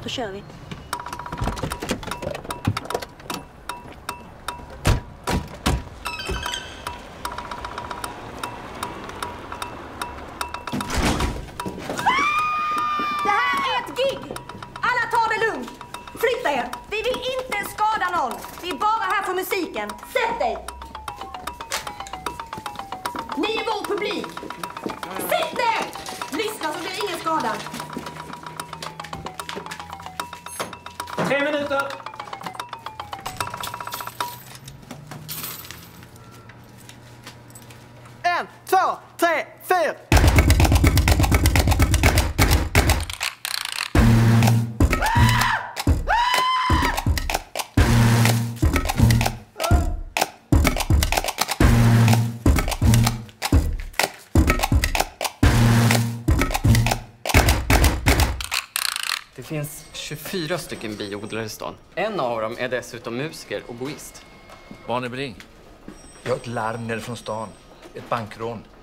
Då kör vi. Det här är ett gig! Alla tar det lugnt. Flytta er. Vi vill inte skada någon. Vi är bara här för musiken. Sätt dig! Ni är vår publik. Sitt ner! Lyssna så blir ingen skadad. 3 minuter. En, två, tre, fyra. Det finns 24 stycken biodlare i stan. En av dem är dessutom musiker och boist. Barnebring. Jag har ett larm ner från stan. Ett bankrån.